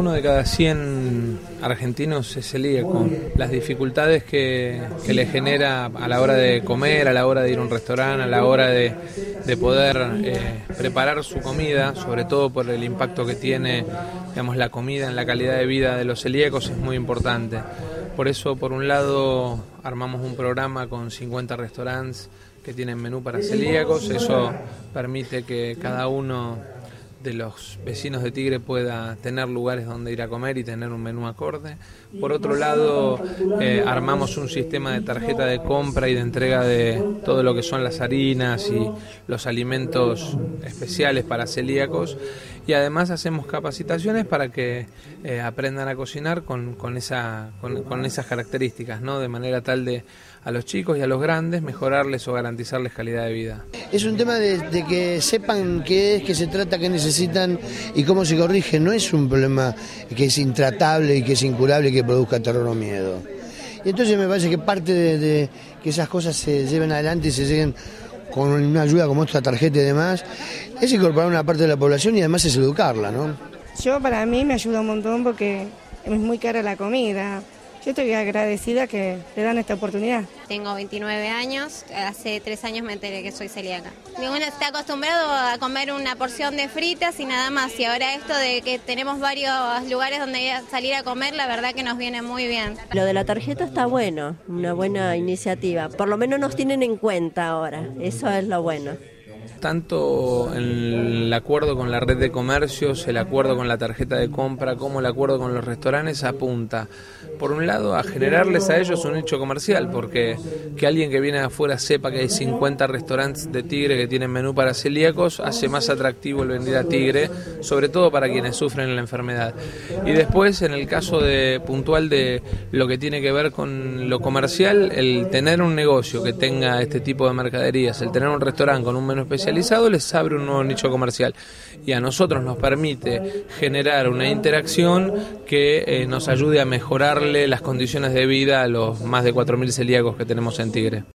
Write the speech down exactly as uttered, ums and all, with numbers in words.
Uno de cada cien argentinos es celíaco. Las dificultades que, que le genera a la hora de comer, a la hora de ir a un restaurante, a la hora de, de poder eh, preparar su comida, sobre todo por el impacto que tiene, digamos, la comida en la calidad de vida de los celíacos, es muy importante. Por eso, por un lado, armamos un programa con cincuenta restaurantes que tienen menú para celíacos. Eso permite que cada uno de los vecinos de Tigre pueda tener lugares donde ir a comer y tener un menú acorde. Por otro lado, eh, armamos un sistema de tarjeta de compra y de entrega de todo lo que son las harinas y los alimentos especiales para celíacos, y además hacemos capacitaciones para que eh, aprendan a cocinar con, con, esa, con, con esas características, ¿no? De manera tal de a los chicos y a los grandes mejorarles o garantizarles calidad de vida. Es un tema de, de que sepan qué es, qué se trata, qué necesitan y cómo se corrige. No es un problema que es intratable y que es incurable y que produzca terror o miedo. Y entonces me parece que parte de, de que esas cosas se lleven adelante y se lleguen con una ayuda como esta tarjeta y demás, es incorporar una parte de la población y además es educarla, ¿no? Yo, para mí, me ayuda un montón porque es muy cara la comida. Yo estoy agradecida que le dan esta oportunidad. Tengo veintinueve años, hace tres años me enteré que soy celíaca. Uno está acostumbrado a comer una porción de fritas y nada más, y ahora esto de que tenemos varios lugares donde salir a comer, la verdad que nos viene muy bien. Lo de la tarjeta está bueno, una buena iniciativa. Por lo menos nos tienen en cuenta ahora, eso es lo bueno. Tanto el acuerdo con la red de comercios, el acuerdo con la tarjeta de compra, como el acuerdo con los restaurantes apunta, por un lado, a generarles a ellos un nicho comercial, porque que alguien que viene de afuera sepa que hay cincuenta restaurantes de Tigre que tienen menú para celíacos hace más atractivo el venir a Tigre, sobre todo para quienes sufren la enfermedad. Y después, en el caso de puntual de lo que tiene que ver con lo comercial, el tener un negocio que tenga este tipo de mercaderías, el tener un restaurante con un menú especializado, les abre un nuevo nicho comercial y a nosotros nos permite generar una interacción que eh, nos ayude a mejorarle las condiciones de vida a los más de cuatro mil celíacos que tenemos en Tigre.